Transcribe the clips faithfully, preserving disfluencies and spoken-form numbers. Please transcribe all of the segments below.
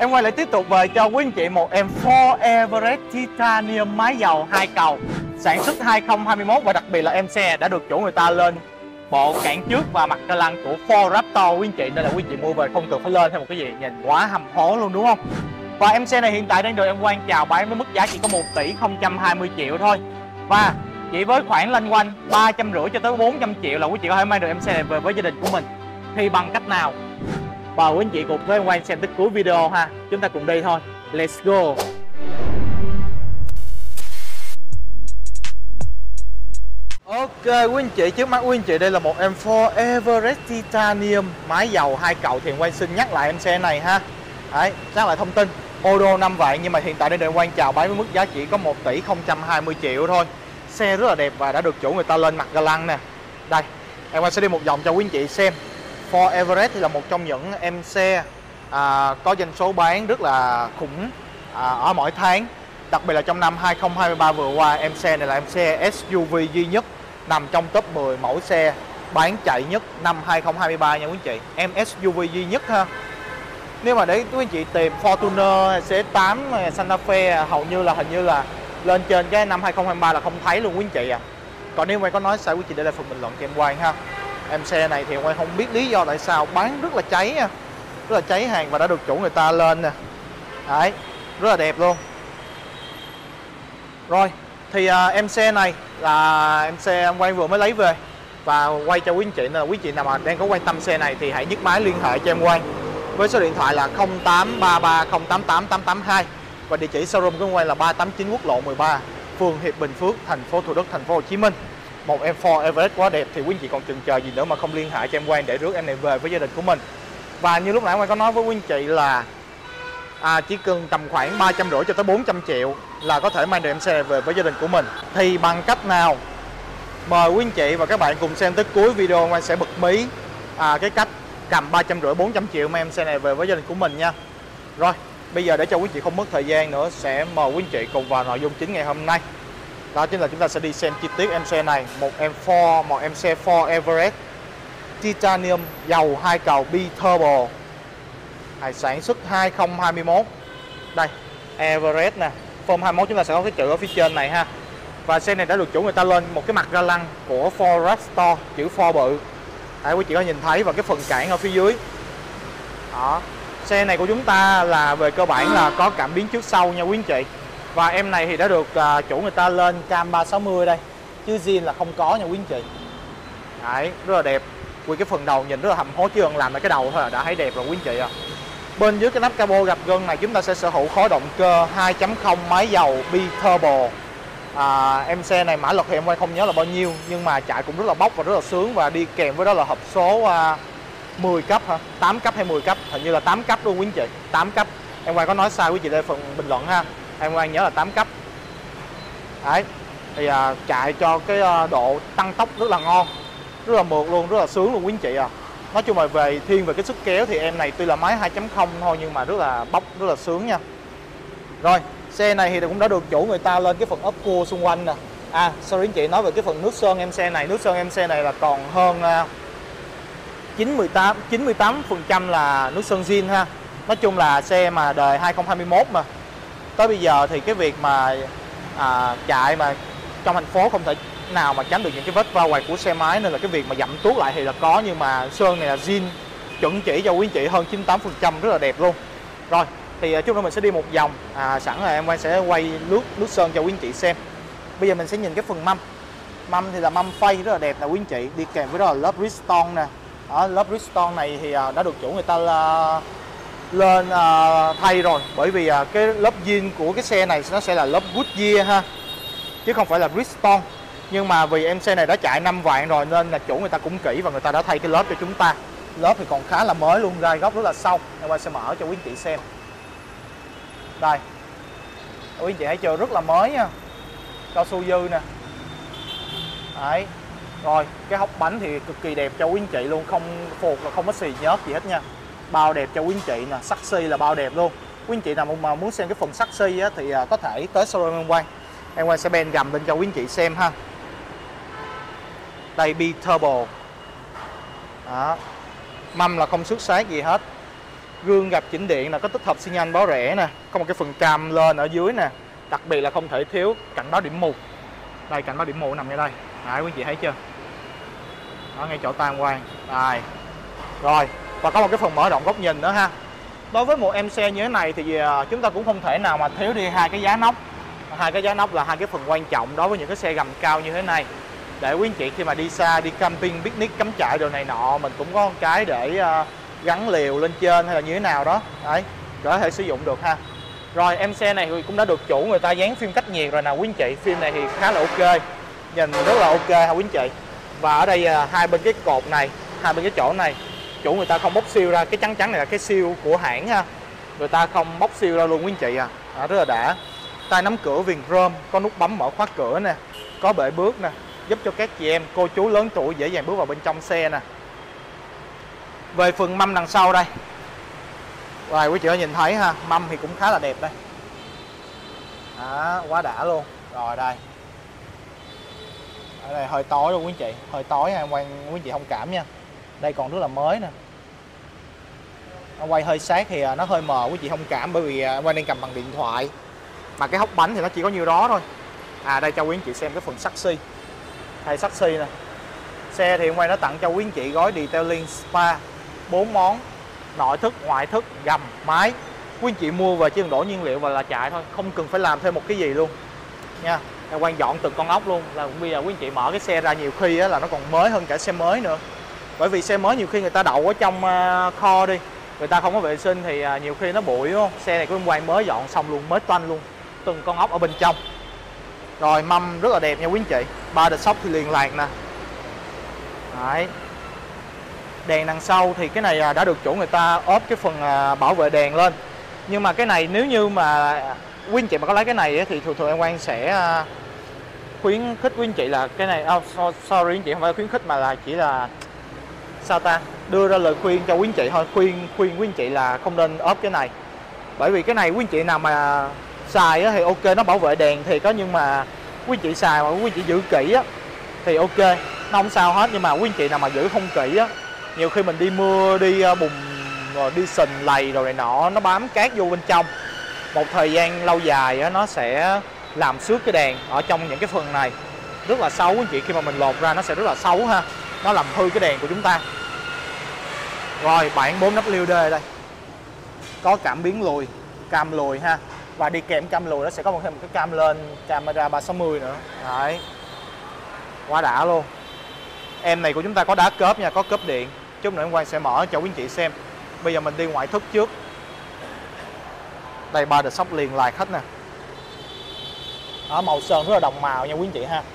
Em quay lại tiếp tục về cho quý anh chị một em Ford Everest Titanium máy dầu hai cầu sản xuất hai không hai mốt, và đặc biệt là em xe đã được chủ người ta lên bộ cản trước và mặt ca lăng của Ford Raptor quý anh chị, nên là quý anh chị mua về không cần phải lên thêm một cái gì nhìn quá hầm hố luôn đúng không? Và em xe này hiện tại đang được em Quang chào bán với mức giá chỉ có một tỷ không trăm hai mươi triệu thôi, và chỉ với khoảng loanh quanh ba trăm rưỡi cho tới bốn trăm triệu là quý chị có thể mang được em xe này về với gia đình của mình. Thì bằng cách nào? Mời quý anh chị cùng với em Quang xem tới cuối video ha. Chúng ta cùng đi thôi. Let's go. Ok quý anh chị, trước mắt quý anh chị đây là một em Ford Everest Titanium máy dầu hai cầu. Thì Quang xin nhắc lại em xe này ha. Đấy, nhắc lại thông tin. Ô đô năm vạn nhưng mà hiện tại đây được Quang chào bán với mức giá chỉ có một tỷ không trăm hai mươi triệu thôi. Xe rất là đẹp và đã được chủ người ta lên mặt ga lăng nè. Đây, em Quang sẽ đi một vòng cho quý anh chị xem. Ford Everest thì là một trong những em xe à, có doanh số bán rất là khủng à, ở mỗi tháng. Đặc biệt là trong năm hai không hai ba vừa qua, em xe này là em xe ét u vê duy nhất nằm trong top mười mẫu xe bán chạy nhất năm hai không hai ba nha quý anh chị. Em ét u vê duy nhất ha. Nếu mà để quý anh chị tìm Fortuner, xê ét tám, Santa Fe hầu như là hình như là lên trên cái năm hai không hai ba là không thấy luôn quý anh chị à. Còn nếu mà có nói sai quý chị để lại phần bình luận cho em Quang ha. Em xe này thì Quang không biết lý do tại sao bán rất là cháy nha, rất là cháy hàng và đã được chủ người ta lên nè. Đấy, rất là đẹp luôn. Rồi, thì à, em xe này là em xe em Quang vừa mới lấy về và quay cho quý anh chị, nên là quý chị nào mà đang có quan tâm xe này thì hãy nhấc máy liên hệ cho em Quang với số điện thoại là không tám ba ba không tám tám tám tám hai và địa chỉ showroom của em Quang là ba tám chín quốc lộ mười ba, phường Hiệp Bình Phước, thành phố Thủ Đức, thành phố Hồ Chí Minh. Một em Ford Everest quá đẹp thì quý anh chị còn chần chờ gì nữa mà không liên hệ cho em Quang để rước em này về với gia đình của mình. Và như lúc nãy Quang có nói với quý anh chị là à, chỉ cần tầm khoảng ba trăm rưỡi cho tới bốn trăm triệu là có thể mang được em xe này về với gia đình của mình. Thì bằng cách nào? Mời quý anh chị và các bạn cùng xem tới cuối video. Quang sẽ bật mí à, cái cách cầm ba trăm rưỡi bốn trăm triệu mang em xe này về với gia đình của mình nha. Rồi, bây giờ để cho quý anh chị không mất thời gian nữa, sẽ mời quý anh chị cùng vào nội dung chính ngày hôm nay. Đó chính là chúng ta sẽ đi xem chi tiết em xe này. Một em Ford, một em xe Ford Everest Titanium dầu hai cầu bi-turbo, sản xuất hai không hai mốt. Đây, Everest nè, form hai mốt chúng ta sẽ có cái chữ ở phía trên này ha. Và xe này đã được chủ người ta lên một cái mặt ga lăng của Ford Raptor, chữ Ford bự. Đấy, quý chị có nhìn thấy và cái phần cản ở phía dưới. Đó, xe này của chúng ta là về cơ bản là có cảm biến trước sau nha quý anh chị. Và em này thì đã được uh, chủ người ta lên cam ba sáu mươi đây, chứ zin là không có nha quý anh chị. Đấy, rất là đẹp. Quy cái phần đầu nhìn rất là hầm hố, chứ cần làm lại cái đầu thôi là đã thấy đẹp rồi quý anh chị à. Bên dưới cái nắp capo gập gân này chúng ta sẽ sở hữu khối động cơ hai chấm không máy dầu bi-turbo. À, em xe này mã lực thì em quay không nhớ là bao nhiêu, nhưng mà chạy cũng rất là bốc và rất là sướng, và đi kèm với đó là hộp số uh, mười cấp hả? tám cấp hay mười cấp? Hình như là tám cấp luôn quý anh chị, tám cấp. Em quay có nói sai quý chị để phần bình luận ha. Em Quang nhớ là tám cấp. Đấy, thì à, chạy cho cái à, độ tăng tốc rất là ngon, rất là mượt luôn, rất là sướng luôn quý anh chị à. Nói chung là về thiên về cái sức kéo thì em này tuy là máy hai chấm không thôi nhưng mà rất là bốc, rất là sướng nha. Rồi, xe này thì cũng đã được chủ người ta lên cái phần ốp cua xung quanh nè. À, sorry anh chị, nói về cái phần nước sơn em xe này, nước sơn em xe này là còn hơn à, chín mươi tám phần trăm là nước sơn zin ha. Nói chung là xe mà đời hai không hai mốt mà tới bây giờ thì cái việc mà à, chạy mà trong thành phố không thể nào mà tránh được những cái vết va quẹt của xe máy, nên là cái việc mà dặm tuốt lại thì là có, nhưng mà sơn này là zin chuẩn chỉ cho quý anh chị hơn chín mươi tám phần trăm, rất là đẹp luôn. Rồi thì chúng ta mình sẽ đi một vòng, à, sẵn là em Quang sẽ quay nước nước sơn cho quý anh chị xem. Bây giờ mình sẽ nhìn cái phần mâm. Mâm thì là mâm phay rất là đẹp nè quý anh chị, đi kèm với đó là lớp Bridgestone nè. Đó, lớp Bridgestone này thì đã được chủ người ta là lên uh, thay rồi, bởi vì uh, cái lớp zin của cái xe này nó sẽ là lớp Goodyear ha, chứ không phải là Bridgestone. Nhưng mà vì em xe này đã chạy năm vạn rồi nên là chủ người ta cũng kỹ và người ta đã thay cái lớp cho chúng ta. Lớp thì còn khá là mới luôn, gai góc rất là sâu. Em qua sẽ mở cho quý anh chị xem. Đây, quý anh chị thấy chưa, rất là mới nha, cao su dư nè. Đấy, rồi cái hốc bánh thì cực kỳ đẹp cho quý anh chị luôn, không phột là không có xì nhớt gì hết nha. Bao đẹp cho quý anh chị nè, sắt xi là bao đẹp luôn. Quý anh chị nào mà muốn xem cái phần sắt xi á, thì có thể tới showroom em Quang. Em Quang sẽ ben gầm lên cho quý anh chị xem ha. Đây, bi-turbo. Đó, mâm là không xước xát gì hết. Gương gập chỉnh điện là có tích hợp xi nhan báo rẽ nè, có một cái phần cam lên ở dưới nè. Đặc biệt là không thể thiếu cảnh báo điểm mù. Đây, cảnh báo điểm mù nằm ngay đây. Đấy, quý anh chị thấy chưa? Đó, ngay chỗ tam quan. Đây. Rồi, và có một cái phần mở rộng góc nhìn nữa ha. Đối với một em xe như thế này thì chúng ta cũng không thể nào mà thiếu đi hai cái giá nóc. Hai cái giá nóc là hai cái phần quan trọng đối với những cái xe gầm cao như thế này. Để quý anh chị khi mà đi xa, đi camping, picnic, cắm trại đồ này nọ, mình cũng có một cái để uh, gắn liều lên trên hay là như thế nào đó. Đấy, có thể sử dụng được ha. Rồi, em xe này cũng đã được chủ người ta dán phim cách nhiệt rồi nè quý anh chị. Phim này thì khá là ok, nhìn rất là ok ha quý anh chị. Và ở đây uh, hai bên cái cột này, hai bên cái chỗ này, chủ người ta không bóc siêu ra. Cái trắng trắng này là cái siêu của hãng ha, người ta không bóc siêu ra luôn quý anh chị à. Đó, rất là đã. Tay nắm cửa viền chrome, có nút bấm mở khóa cửa nè, có bệ bước nè, giúp cho các chị em, cô chú lớn tuổi dễ dàng bước vào bên trong xe nè. Về phần mâm đằng sau đây, rồi quý chị có nhìn thấy ha, mâm thì cũng khá là đẹp đây. Đó, quá đã luôn. Rồi đây, ở đây hơi tối luôn quý chị, hơi tối ha, quay quý chị thông cảm nha. Đây còn rất là mới nè. Nó quay hơi sát thì nó hơi mờ, quý chị thông cảm bởi vì quay đang cầm bằng điện thoại. Mà cái hốc bánh thì nó chỉ có nhiêu đó thôi. À, đây cho quý anh chị xem cái phần sắt xi. Hay sắt xi nè. Xe thì hôm nay nó tặng cho quý anh chị gói detailing spa bốn món, nội thất, ngoại thất, gầm, mái. Quý anh chị mua về chỉ cần đổ nhiên liệu và là chạy thôi, không cần phải làm thêm một cái gì luôn nha. Quan dọn từng con ốc luôn. Là bây giờ quý anh chị mở cái xe ra nhiều khi á, là nó còn mới hơn cả xe mới nữa. Bởi vì xe mới nhiều khi người ta đậu ở trong uh, kho đi, người ta không có vệ sinh thì uh, nhiều khi nó bụi đúng không? Xe này của em Quang mới dọn xong luôn, mới toanh luôn, từng con ốc ở bên trong. Rồi mâm rất là đẹp nha quý anh chị. Ba đợt sóc thì liền lạc nè. Đấy. Đèn đằng sau thì cái này đã được chủ người ta ốp cái phần bảo vệ đèn lên. Nhưng mà cái này nếu như mà quý anh chị mà có lấy cái này thì thường thường em Quang sẽ khuyến khích quý anh chị là cái này, oh, sorry anh chị, không phải khuyến khích mà là chỉ là sao ta, đưa ra lời khuyên cho quý anh chị thôi, khuyên khuyên quý anh chị là không nên ốp cái này. Bởi vì cái này quý anh chị nào mà xài thì ok, nó bảo vệ đèn thì có, nhưng mà quý anh chị xài mà quý anh chị giữ kỹ á thì ok, nó không sao hết. Nhưng mà quý anh chị nào mà giữ không kỹ á, nhiều khi mình đi mưa, đi bùn, rồi đi sình lầy rồi này nọ, nó bám cát vô bên trong. Một thời gian lâu dài á, nó sẽ làm xước cái đèn ở trong những cái phần này, rất là xấu quý anh chị. Khi mà mình lột ra nó sẽ rất là xấu ha, nó làm hư cái đèn của chúng ta. Rồi bản bốn W D đây, có cảm biến lùi, cam lùi ha. Và đi kèm cam lùi nó sẽ có một thêm một cái cam lên, camera ba sáu mươi nữa. Đấy, quá đã luôn. Em này của chúng ta có đá cớp nha, có cớp điện. Chút nữa em Quang sẽ mở cho quý anh chị xem. Bây giờ mình đi ngoại thất trước. Đây ba đợt sóc liền lạc hết nè. Đó, màu sơn rất là đồng màu nha quý anh chị ha.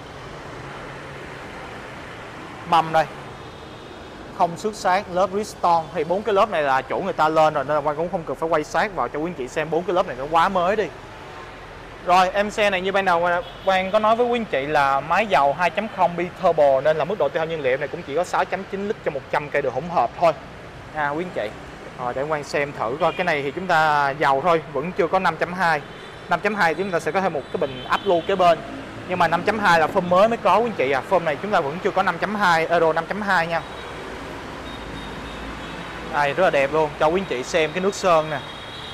Mâm đây, không xước sát, lớp Bridgestone thì bốn cái lớp này là chủ người ta lên rồi nên là Quang cũng không cần phải quay sát vào cho quý anh chị xem. Bốn cái lớp này nó quá mới đi. Rồi em xe này như ban đầu Quang có nói với quý anh chị là máy dầu hai chấm không bi turbo nên là mức độ tiêu hao nhiên liệu này cũng chỉ có sáu chấm chín lít cho một trăm cây đường hỗn hợp thôi nha quý anh chị. Rồi để Quang xem thử coi, cái này thì chúng ta dầu thôi, vẫn chưa có năm chấm hai. năm chấm hai chúng ta sẽ có thêm một cái bình áp lưu kế bên. Nhưng mà năm chấm hai là phơm mới mới có quý anh chị à. Phơm này chúng ta vẫn chưa có năm chấm hai, Euro năm chấm hai nha. Đây rất là đẹp luôn, cho quý anh chị xem cái nước sơn nè.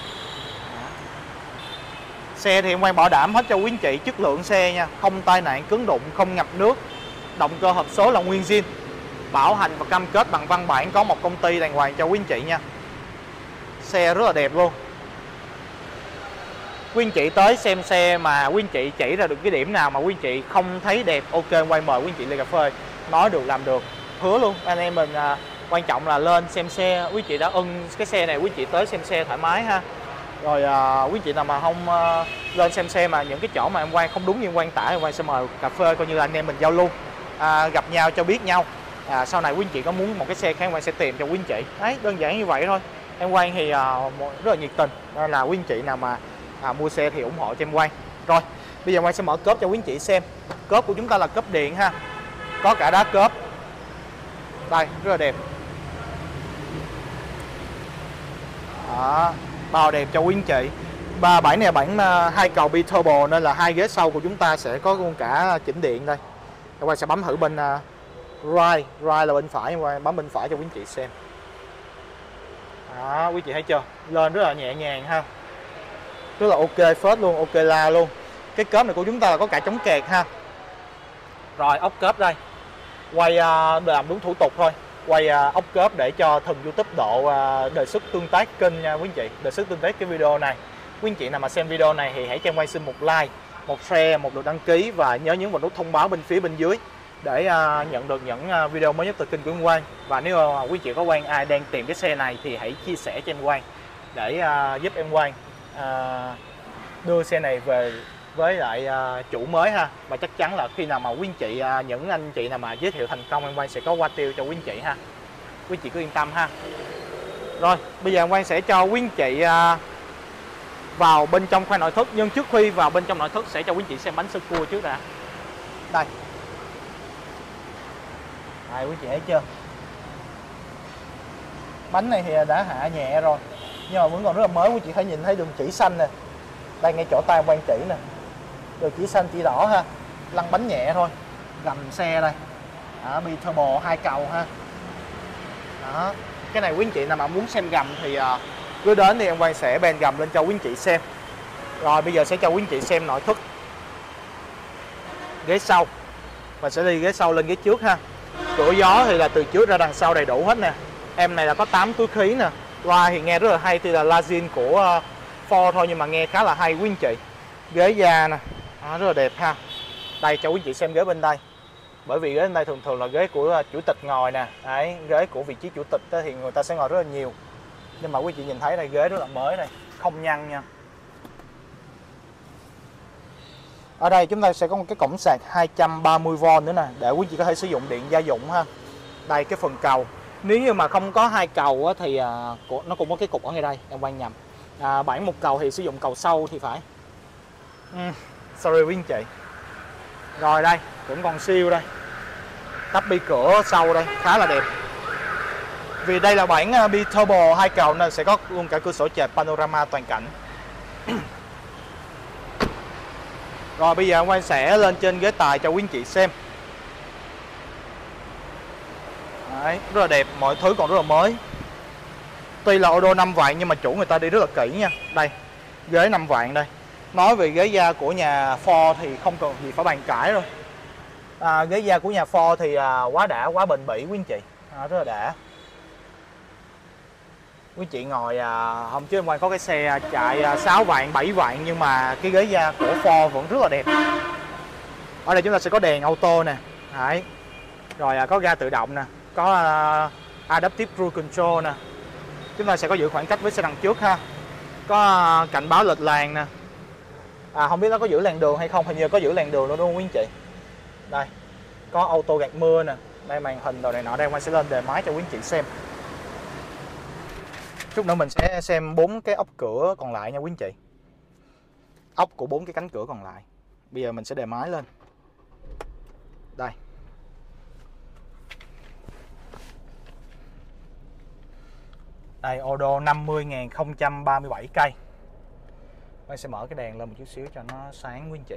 Xe thì em Quang bảo đảm hết cho quý anh chị chất lượng xe nha, không tai nạn cứng đụng, không ngập nước. Động cơ hộp số là nguyên zin, bảo hành và cam kết bằng văn bản có một công ty đàng hoàng cho quý anh chị nha. Xe rất là đẹp luôn. Quý anh chị tới xem xe mà quý anh chị chỉ ra được cái điểm nào mà quý anh chị không thấy đẹp, ok quay mời quý anh chị ly cà phê, nói được làm được, hứa luôn. Anh em mình à, quan trọng là lên xem xe, quý anh chị đã ưng cái xe này, quý anh chị tới xem xe thoải mái ha. Rồi à, quý anh chị nào mà không à, lên xem xe mà những cái chỗ mà em Quang không đúng như em Quang tả, em Quang sẽ mời cà phê coi như là anh em mình giao lưu, à, gặp nhau cho biết nhau. À, sau này quý anh chị có muốn một cái xe khác em Quang sẽ tìm cho quý anh chị. Đấy, đơn giản như vậy thôi. Em Quang thì à, rất là nhiệt tình nên là quý anh chị nào mà à, mua xe thì ủng hộ cho em Quang. Rồi bây giờ Quang sẽ mở cốp cho quý anh chị xem. Cốp của chúng ta là cốp điện ha, có cả đá cốp. Đây rất là đẹp. Đó, bao đẹp cho quý anh chị. Ba bản này là bản hai cầu bi turbo nên là hai ghế sau của chúng ta sẽ có luôn cả chỉnh điện đây. Em Quang sẽ bấm thử bên uh, right, right là bên phải, em Quang bấm bên phải cho quý anh chị xem. Đó, quý chị thấy chưa, lên rất là nhẹ nhàng ha, rất là ok phết luôn, ok la luôn. Cái cớp này của chúng ta là có cả chống kẹt ha. Rồi ốc cớp đây, quay uh, làm đúng thủ tục thôi, quay uh, ốc cớp để cho thần YouTube độ uh, đề xuất tương tác kênh nha quý anh chị, đề xuất tương tác cái video này. Quý anh chị nào mà xem video này thì hãy cho em quay xin một like, một share, một lượt đăng ký và nhớ nhấn vào nút thông báo bên phía bên dưới để uh, nhận được những uh, video mới nhất từ kênh của em Quang. Và nếu uh, quý anh chị có Quang ai đang tìm cái xe này thì hãy chia sẻ cho em Quang để uh, giúp em Quang uh, đưa xe này về với lại uh, chủ mới ha. Và chắc chắn là khi nào mà quý anh chị uh, những anh chị nào mà giới thiệu thành công, em Quang sẽ có qua tiêu cho quý anh chị ha, quý anh chị cứ yên tâm ha. Rồi bây giờ em Quang sẽ cho quý anh chị uh, vào bên trong khoang nội thất, nhưng trước khi vào bên trong nội thất sẽ cho quý anh chị xem bánh sơ cua trước đã. Đây, đây quý anh chị thấy chưa, bánh này thì đã hạ nhẹ rồi nhưng mà vẫn còn rất là mới. Quý anh chị thấy nhìn thấy đường chỉ xanh nè, đây ngay chỗ tay em Quang chỉ nè, đường chỉ xanh chỉ đỏ ha, lăn bánh nhẹ thôi. Gầm xe đây, đó, bi turbo hai cầu ha. Đó, cái này quý anh chị nào mà muốn xem gầm thì uh, cứ đến thì em Quang sẽ ben gầm lên cho quý anh chị xem. Rồi bây giờ sẽ cho quý anh chị xem nội thất ghế sau, và sẽ đi ghế sau lên ghế trước ha. Cửa gió thì là từ trước ra đằng sau đầy đủ hết nè. Em này là có tám túi khí nè, loa thì nghe rất là hay, tuy là loa zin của uh, Ford thôi nhưng mà nghe khá là hay quý anh chị. Ghế da nè, đó, rất là đẹp ha. Đây cho quý anh chị xem ghế bên đây, bởi vì ghế bên đây thường thường là ghế của uh, chủ tịch ngồi nè. Đấy, ghế của vị trí chủ tịch đó, thì người ta sẽ ngồi rất là nhiều, nhưng mà quý chị nhìn thấy đây ghế rất là mới đây, không nhăn nha. Ở đây chúng ta sẽ có một cái cổng sạc hai trăm ba mươi vôn nữa nè, để quý chị có thể sử dụng điện gia dụng ha. Đây cái phần cầu, nếu như mà không có hai cầu á, thì à, nó cũng có cái cục ở ngay đây, em Quang nhầm. À, bản một cầu thì sử dụng cầu sau thì phải. uhm, Sorry quý anh chị. Rồi đây cũng còn siêu đây, tắp bi cửa sau đây khá là đẹp. Vì đây là bản uh, bi turbo hai cầu nên sẽ có luôn cả cửa sổ chệch panorama toàn cảnh. Rồi bây giờ em Quang sẽ lên trên ghế tài cho quý anh chị xem. Đấy, rất là đẹp, mọi thứ còn rất là mới. Tuy là ô tô năm vạn nhưng mà chủ người ta đi rất là kỹ nha. Đây, ghế năm vạn đây. Nói về ghế da của nhà Ford thì không cần gì phải bàn cãi rồi. À, ghế da của nhà Ford thì à, quá đã, quá bền bỉ quý anh chị, à, rất là đã. Quý chị ngồi à, hôm trước em Quang có cái xe chạy à, sáu vạn, bảy vạn nhưng mà cái ghế da của Ford vẫn rất là đẹp. Ở đây chúng ta sẽ có đèn auto nè. Đấy. Rồi à, có ga tự động nè, có à, Adaptive Cruise Control nè. Chúng ta sẽ có giữ khoảng cách với xe đằng trước ha. Có à, cảnh báo lệch làn nè. À, không biết nó có giữ làn đường hay không, hình như có giữ làn đường luôn đúng không quý anh chị. Đây, có auto gạt mưa nè. Đây màn hình đồ này nọ, đây em sẽ lên đề máy cho quý anh chị xem. Chút nữa mình sẽ xem bốn cái ốc cửa còn lại nha quý anh chị. Ốc của bốn cái cánh cửa còn lại. Bây giờ mình sẽ đề máy lên. Đây. Đây, ô đô năm mươi nghìn không trăm ba mươi bảy cây. Mình sẽ mở cái đèn lên một chút xíu cho nó sáng quý anh chị.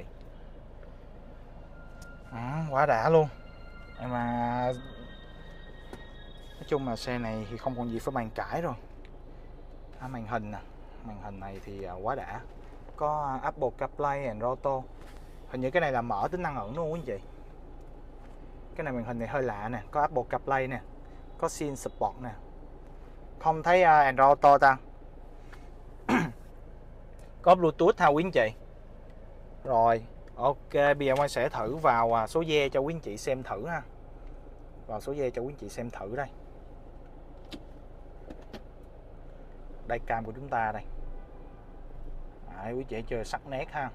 À, quá đã luôn. Nhưng mà nói chung là xe này thì không còn gì phải bàn cãi rồi. À, màn hình nè, màn hình này thì quá đã. Có Apple CarPlay and Auto. Hình như cái này là mở tính năng ẩn đúng không quý anh chị? Cái này màn hình này hơi lạ nè, có Apple CarPlay nè, có Sim Support nè. Không thấy uh, Android Auto ta. Có Bluetooth ha quý anh chị. Rồi, ok, bây giờ Quang sẽ thử vào uh, số ve cho quý anh chị xem thử ha. Vào số ve cho quý anh chị xem thử đây. Đây cam của chúng ta đây. Đấy, quý chị chơi sắc nét ha.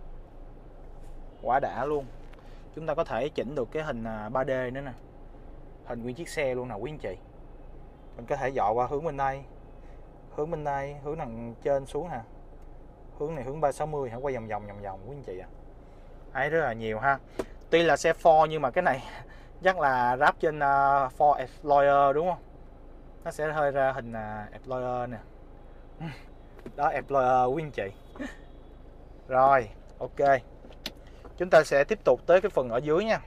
Quá đã luôn. Chúng ta có thể chỉnh được cái hình ba D nữa nè. Hình nguyên chiếc xe luôn nè quý anh chị. Mình có thể dọi qua hướng bên đây, hướng bên đây, hướng đằng trên xuống nè. Hướng này hướng ba sáu mươi hả, quay vòng vòng vòng vòng quý anh chị ạ. À. Ấy rất là nhiều ha. Tuy là xe Ford nhưng mà cái này chắc là ráp trên uh, Ford Explorer đúng không? Nó sẽ hơi ra hình uh, Explorer nè. Đó, Explorer quý anh chị. Rồi, ok. Chúng ta sẽ tiếp tục tới cái phần ở dưới nha.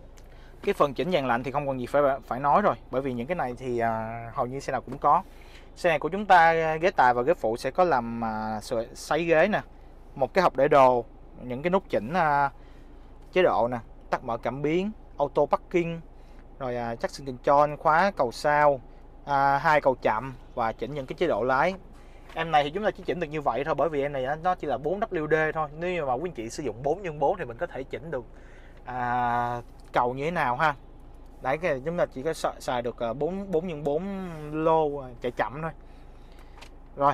Cái phần chỉnh dàn lạnh thì không còn gì phải phải nói rồi, bởi vì những cái này thì uh, hầu như xe nào cũng có. Xe này của chúng ta ghế tài và ghế phụ sẽ có làm à, sấy ghế nè, một cái hộc để đồ, những cái nút chỉnh à, chế độ nè, tắt mở cảm biến, auto parking, rồi à, traction control, khóa cầu sau, à, hai cầu chậm và chỉnh những cái chế độ lái. Em này thì chúng ta chỉ chỉnh được như vậy thôi, bởi vì em này nó chỉ là bốn W D thôi. Nếu mà quý anh chị sử dụng bốn nhân bốn thì mình có thể chỉnh được à, cầu như thế nào ha. Đấy, cái chúng ta chỉ có xài được bốn bốn nhân bốn lô chạy chậm thôi. Rồi.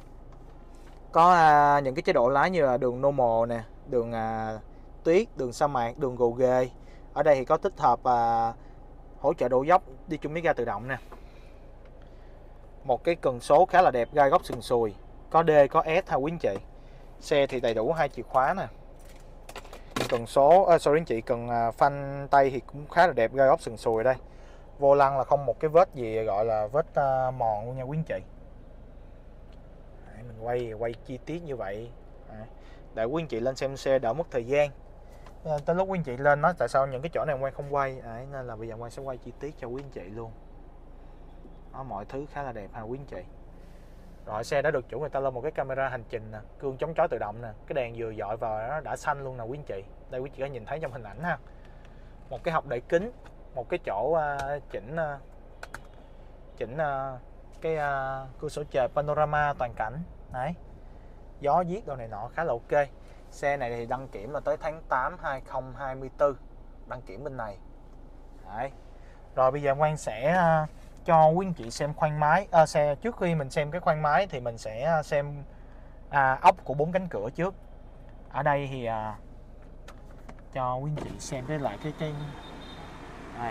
Có à, những cái chế độ lái như là đường normal nè, đường à, tuyết, đường sa mạc, đường gồ ghề. Ở đây thì có tích hợp à, hỗ trợ độ dốc đi chung với ga tự động nè. Một cái cần số khá là đẹp, gai góc sừng sùi, có D có S ha quý anh chị. Xe thì đầy đủ hai chìa khóa nè. Cần số, à, sorry anh chị, cần à, phanh tay thì cũng khá là đẹp, gai góc sừng sùi đây. Vô lăng là không một cái vết gì gọi là vết à, mòn luôn nha quý anh chị. Đấy, mình quay quay chi tiết như vậy. Đấy, để quý anh chị lên xem xe đỡ mất thời gian. À, tới lúc quý anh chị lên nói tại sao những cái chỗ này quay không quay. Đấy, nên là bây giờ quay sẽ quay chi tiết cho quý anh chị luôn. Đó, mọi thứ khá là đẹp ha quý anh chị. Rồi xe đã được chủ người ta lên một cái camera hành trình nè, gương chống chói tự động nè, cái đèn vừa dọi vào nó đã xanh luôn nè quý anh chị. Đây quý anh chị có nhìn thấy trong hình ảnh ha. Một cái hộc đậy kính, một cái chỗ uh, chỉnh uh, chỉnh uh, cái uh, cửa sổ trời panorama toàn cảnh. Đấy. Gió viết đồ này nọ khá là ok. Xe này thì đăng kiểm là tới tháng tám hai không hai tư, đăng kiểm bên này. Đấy. Rồi bây giờ Quang sẽ uh, cho quý anh chị xem khoang máy à, xe. Trước khi mình xem cái khoang máy thì mình sẽ xem à, ốc của bốn cánh cửa trước. Ở đây thì à, cho quý anh chị xem cái lại cái cái này.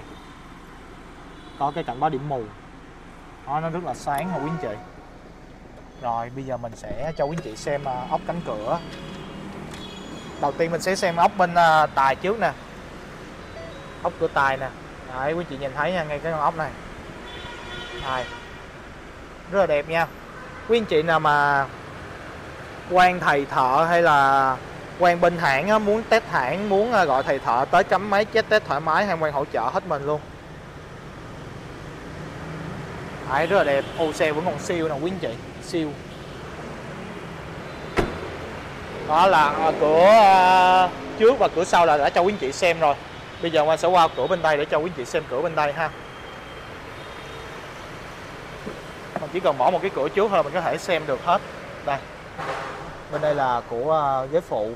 Có cái cảnh báo điểm mù đó, nó rất là sáng hả quý anh chị. Rồi bây giờ mình sẽ cho quý anh chị xem à, ốc cánh cửa. Đầu tiên mình sẽ xem ốc bên à, tài trước nè, ốc cửa tài nè. Đấy, quý anh chị nhìn thấy nha, ngay cái con ốc này. Đây. Rất là đẹp nha. Quý anh chị nào mà quan thầy thợ hay là quan bên hãng á, muốn test hãng, muốn gọi thầy thợ tới cắm máy chết test thoải mái, hay quan hỗ trợ hết mình luôn. Đấy, rất là đẹp. Ô, xe vẫn còn siêu nè quý anh chị, siêu. Đó là cửa trước và cửa sau là đã cho quý anh chị xem rồi. Bây giờ Quang sẽ qua cửa bên đây để cho quý anh chị xem cửa bên đây ha. Mình chỉ cần bỏ một cái cửa trước thôi mình có thể xem được hết. Đây. Bên đây là của uh, ghế phụ.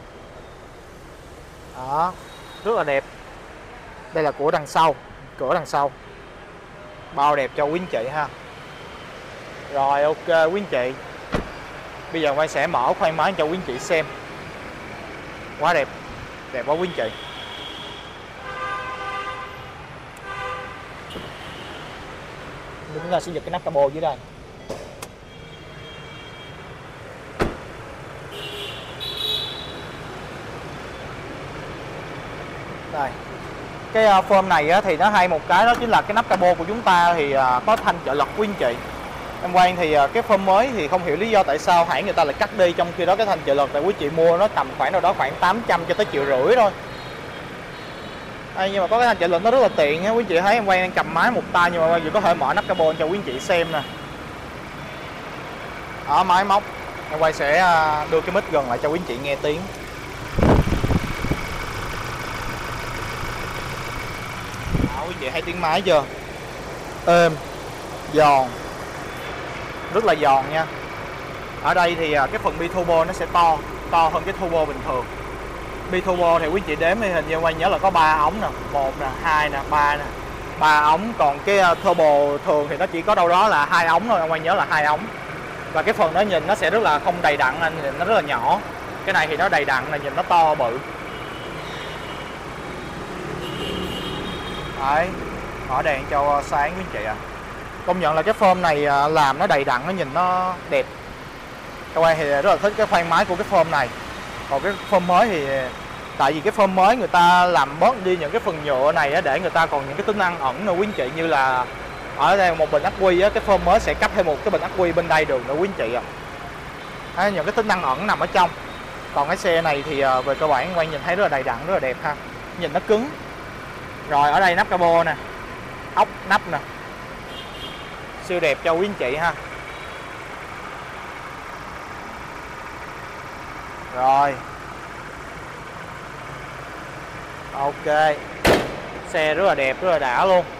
Đó, rất là đẹp. Đây là của đằng sau, cửa đằng sau. Bao đẹp cho quý anh chị ha. Rồi ok quý anh chị. Bây giờ Quang sẽ mở khoang máy cho quý anh chị xem. Quá đẹp. Đẹp quá quý anh chị. Chúng ta sẽ giật cái nắp cabo dưới đây. Đây. Cái uh, form này á, thì nó hay một cái đó chính là cái nắp cabo của chúng ta thì uh, có thanh trợ lực quý anh chị. Em Quang thì uh, cái form mới thì không hiểu lý do tại sao hãng người ta lại cắt đi, trong khi đó cái thanh trợ lực tại quý chị mua nó tầm khoảng đâu đó khoảng tám trăm cho tới triệu rưỡi thôi. Đây, nhưng mà có cái thanh trợ lực nó rất là tiện ha quý chị thấy. Em Quang đang cầm máy một tay nhưng mà Quang vừa có thể mở nắp cabo cho quý anh chị xem nè. Ở máy móc em Quang sẽ uh, đưa cái mic gần lại cho quý anh chị nghe tiếng. Quý chị thấy tiếng máy chưa? Êm, giòn, rất là giòn nha. Ở đây thì cái phần bi turbo nó sẽ to, to hơn cái turbo bình thường. Bi turbo thì quý chị đếm thì hình như Quang nhớ là có ba ống nè, một nè, hai nè, ba nè, ba ống. Còn cái turbo thường thì nó chỉ có đâu đó là hai ống thôi, Quang nhớ là hai ống. Và cái phần nó nhìn nó sẽ rất là không đầy đặn, anh nhìn nó rất là nhỏ. Cái này thì nó đầy đặn, là nhìn nó to bự. Đấy, mở đèn cho sáng quý anh chị ạ. À. Công nhận là cái form này làm nó đầy đặn, nó nhìn nó đẹp. Các bạn thì rất là thích cái khoang máy của cái form này. Còn cái form mới thì tại vì cái form mới người ta làm bớt đi những cái phần nhựa này để người ta còn những cái tính năng ẩn nữa quý anh chị, như là ở đây một bình ắc quy á, cái form mới sẽ cấp thêm một cái bình ắc quy bên đây được nữa quý anh chị ạ. À. Những cái tính năng ẩn nằm ở trong. Còn cái xe này thì về cơ bản Quang nhìn thấy rất là đầy đặn, rất là đẹp ha. Nhìn nó cứng. Rồi ở đây nắp cabo nè, ốc nắp nè, siêu đẹp cho quý anh chị ha. Rồi. Ok. Xe rất là đẹp, rất là đã luôn.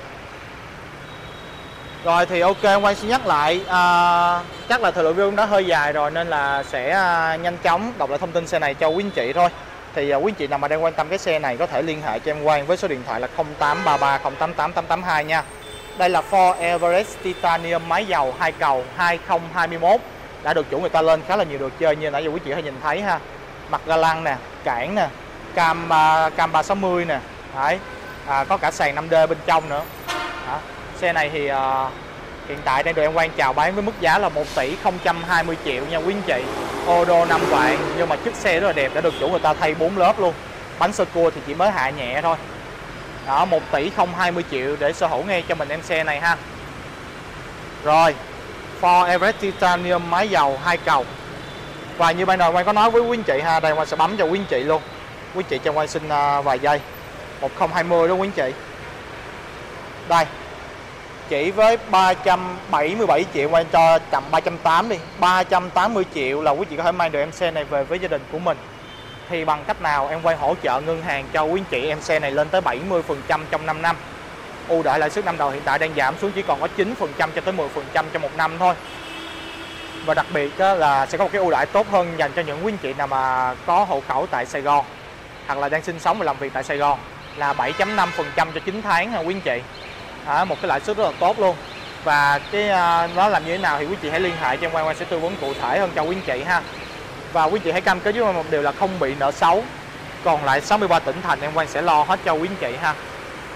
Rồi thì ok, em Quang xin nhắc lại, à, chắc là thời lượng video đã hơi dài rồi nên là sẽ à, nhanh chóng đọc lại thông tin xe này cho quý anh chị thôi. Thì à, quý anh chị nào mà đang quan tâm cái xe này có thể liên hệ cho em Quang với số điện thoại là không tám ba ba không tám tám tám tám hai nha. Đây là Ford Everest Titanium máy dầu hai cầu hai không hai mốt, đã được chủ người ta lên khá là nhiều đồ chơi như nãy giờ quý chị hay nhìn thấy ha. Mặt ga lăng nè, cản nè, cam uh, cam ba sáu mươi nè. Đấy. À, có cả sàn năm D bên trong nữa. Đó. Xe này thì uh, hiện tại đang được em Quang chào bán với mức giá là một tỷ không trăm hai mươi triệu nha quý anh chị. Ô đô năm vạn nhưng mà chiếc xe rất là đẹp, đã được chủ người ta thay bốn lớp luôn. Bánh sơ cua thì chỉ mới hạ nhẹ thôi. Đó, một tỷ không hai mươi triệu để sở hữu ngay cho mình em xe này ha. Rồi, Ford Everest Titanium máy dầu hai cầu. Và như ban đầu Quang có nói với quý anh chị ha, đây Quang sẽ bấm cho quý anh chị luôn. Quý anh chị cho Quang xin uh, vài giây. một không hai không đó quý anh chị. Đây. Chỉ với ba trăm bảy mươi bảy triệu, Quang cho tầm ba trăm tám mươi đi. ba trăm tám mươi triệu là quý chị có thể mang được em xe này về với gia đình của mình. Thì bằng cách nào em Quang hỗ trợ ngân hàng cho quý anh chị em xe này lên tới bảy mươi phần trăm trong năm năm. Ưu đãi lãi suất năm đầu hiện tại đang giảm xuống chỉ còn có chín phần trăm cho tới mười phần trăm trong một năm thôi. Và đặc biệt là sẽ có một cái ưu đãi tốt hơn dành cho những quý anh chị nào mà có hộ khẩu tại Sài Gòn hoặc là đang sinh sống và làm việc tại Sài Gòn là bảy phẩy năm phần trăm cho chín tháng ha quý anh chị. À, một cái lãi suất rất là tốt luôn. Và cái uh, nó làm như thế nào thì quý chị hãy liên hệ cho em Quang, Quang sẽ tư vấn cụ thể hơn cho quý anh chị ha. Và quý chị hãy cam kết với em một điều là không bị nợ xấu. Còn lại sáu mươi ba tỉnh thành em Quang sẽ lo hết cho quý anh chị ha.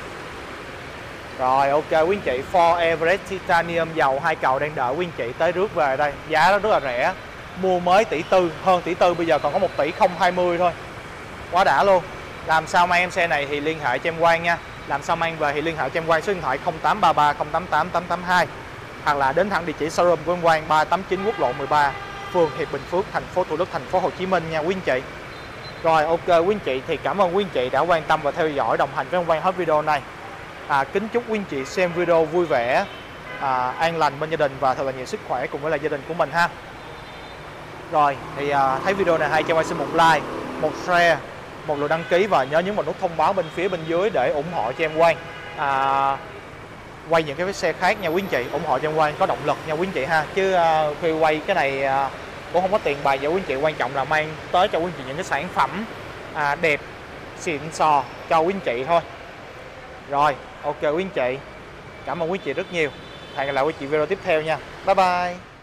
Rồi ok quý anh chị, Ford Everest Titanium dầu hai cầu đang đợi quý anh chị tới rước về đây. Giá nó rất là rẻ. Mua mới tỷ tư, hơn tỷ tư, bây giờ còn có một tỷ không hai mươi thôi. Quá đã luôn. Làm sao mang em xe này thì liên hệ cho em Quang nha. Làm sao mang về thì liên hệ cho em Quang số điện thoại không tám ba ba không tám tám tám tám hai. Hoặc là đến thẳng địa chỉ showroom của em Quang ba tám chín quốc lộ mười ba, phường Hiệp Bình Phước, thành phố Thủ Đức, thành phố Hồ Chí Minh nha quý anh chị. Rồi ok quý anh chị, thì cảm ơn quý anh chị đã quan tâm và theo dõi đồng hành với em Quang hết video này. À, kính chúc quý anh chị xem video vui vẻ, à, an lành bên gia đình và thật là nhiều sức khỏe cùng với là gia đình của mình ha. Rồi thì à, thấy video này hay cho Quang xin một like, một share, một lượt đăng ký và nhớ nhấn vào nút thông báo bên phía bên dưới để ủng hộ cho em Quang à, quay những cái xe khác nha quý anh chị, ủng hộ cho em Quang có động lực nha quý anh chị ha. Chứ à, khi quay cái này à, cũng không có tiền bạc cho quý anh chị, quan trọng là mang tới cho quý anh chị những cái sản phẩm à, đẹp xịn sò cho quý anh chị thôi. Rồi ok quý anh chị, cảm ơn quý anh chị rất nhiều. Hẹn gặp lại quý anh chị video tiếp theo nha. Bye bye.